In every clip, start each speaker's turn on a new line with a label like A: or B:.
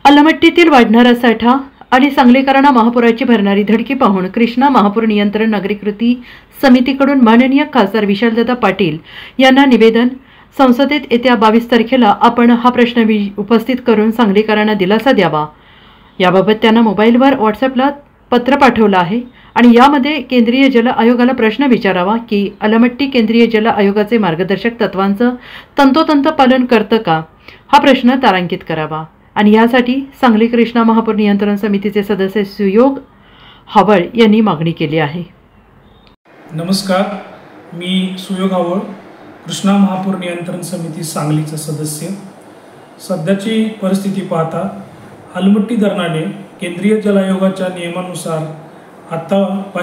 A: अलमट्टीतील वाढणारा साठा आणि सांगलीकरांना महापुराची भरणारी धडकी पाहून कृष्णा महापूर नियंत्रण नागरिक समितीकडून माननीय खासदार विशालदादा पाटील यांना निवेदन। संसदेत येत्या 22 तारखेला आपण हा प्रश्न उपस्थित करून सांगलीकरांना दिलासा द्यावा याबाबत त्यांना मोबाईलवर व्हॉट्सअपला पत्र पाठवलं आहे आणि यामध्ये केंद्रीय जल आयोगाला प्रश्न विचारावा की अलमट्टी केंद्रीय जल आयोगाचे मार्गदर्शक तत्वांचं तंतोतंत पालन करतं का, हा प्रश्न तारांकित करावा आणि यासाठी सांगली कृष्णा महापूर नियंत्रण समितीचे सदस्य सुयोग हावळ यांनी मागणी केली आहे।
B: नमस्कार, मी सुयोग हावळ, कृष्णा महापूर नियंत्रण समिती सांगलीचा सदस्य। सध्याची परिस्थिती पाहता अलमट्टी धरणाने केंद्रीय जल आयोगाच्या नियमानुसार आता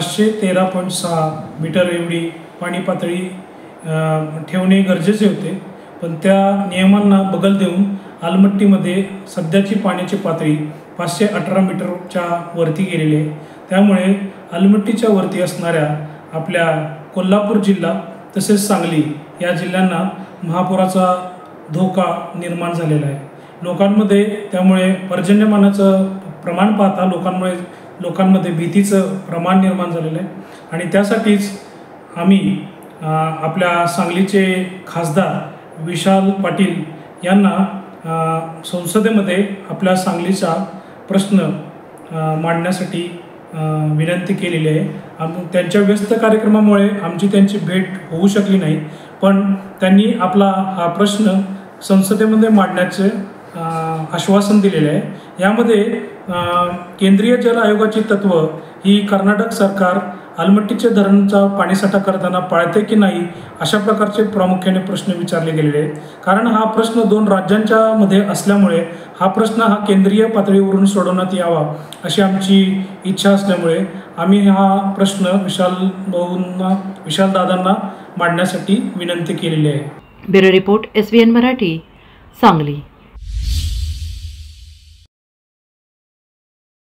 B: 513.6 मीटर एवढी पाणी पातळी ठेवणे गरजेचे होते, पण त्या नियमांना बगल देऊन अलमट्टीमध्ये सध्याची पाण्याची पातळी 518 मीटरच्या वरती गेलेली आहे। त्यामुळे अलमट्टीच्या वरती असणाऱ्या आपल्या कोल्हापूर जिल्हा तसेच सांगली या जिल्ह्यांना महापुराचा धोका निर्माण झालेला आहे। लोकांमध्ये त्यामुळे पर्जन्यमानाचं प्रमाण पाहता लोकांमध्ये भीतीचं प्रमाण निर्माण झालेलं आहे आणि त्यासाठीच आम्ही आपल्या सांगलीचे खासदार विशाल पाटील यांना संसदेमध्ये आपल्या सांगलीचा प्रश्न मांडण्यासाठी विनंती केलेली आहे। त्यांच्या व्यस्त कार्यक्रमामुळे आमची त्यांची भेट होऊ शकली नाही, पण त्यांनी आपला हा प्रश्न संसदेमध्ये मांडण्याचे आश्वासन दिलेले आहे। यामध्ये केंद्रीय जल आयोगाची तत्व ही कर्नाटक सरकार अलमट्टीचे धरणचा पाणीसाठा करताना पाळते की नाही अशा प्रकारचे प्रामुख्याने प्रश्न विचारले गेलेले आहेत। कारण हा प्रश्न 2 राज्यांच्या मध्ये असल्यामुळे हा प्रश्न हा केंद्रीय पातळीवरून सोडवण्यात यावा अशी आमची इच्छा असल्यामुळे आम्ही हा प्रश्न विशालदादांना मांडण्यासाठी विनंती केलेली आहे।
A: Bureau report SVN Marathi, Sangli.